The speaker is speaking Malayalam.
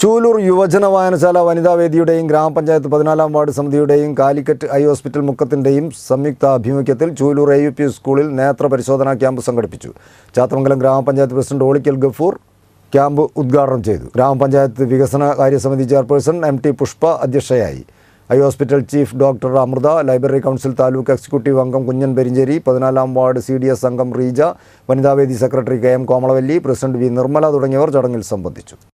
ചൂലൂർ യുവജന വായനശാല വനിതാവേദിയുടെയും ഗ്രാമപഞ്ചായത്ത് 14-ാം വാർഡ് സമിതിയുടെയും കാലിക്കറ്റ് ഐ ഹോസ്പിറ്റൽ മുക്കത്തിൻ്റെയും സംയുക്താഭിമുഖ്യത്തിൽ ചൂലൂർ AUP സ്കൂളിൽ നേത്ര പരിശോധനാ ക്യാമ്പ് സംഘടിപ്പിച്ചു. ചാത്തമംഗലം ഗ്രാമപഞ്ചായത്ത് പ്രസിഡന്റ് ഓളിക്കൽ ഗഫൂർ ക്യാമ്പ് ഉദ്ഘാടനം ചെയ്തു. ഗ്രാമപഞ്ചായത്ത് വികസന കാര്യസമിതി ചെയർപേഴ്സൺ MT പുഷ്പ അധ്യക്ഷയായി. Eye hospital chief doctor Amrutha, library council taluk executive അംഗം കുഞ്ഞൻ പെരിഞ്ചേരി, 14-ാം വാർഡ് CDS അംഗം റീജ, വനിതാവേദി secretary KM Komalavalli, president V Nirmala തുടങ്ങിയവർ ചടങ്ങിൽ സംബന്ധിച്ചു.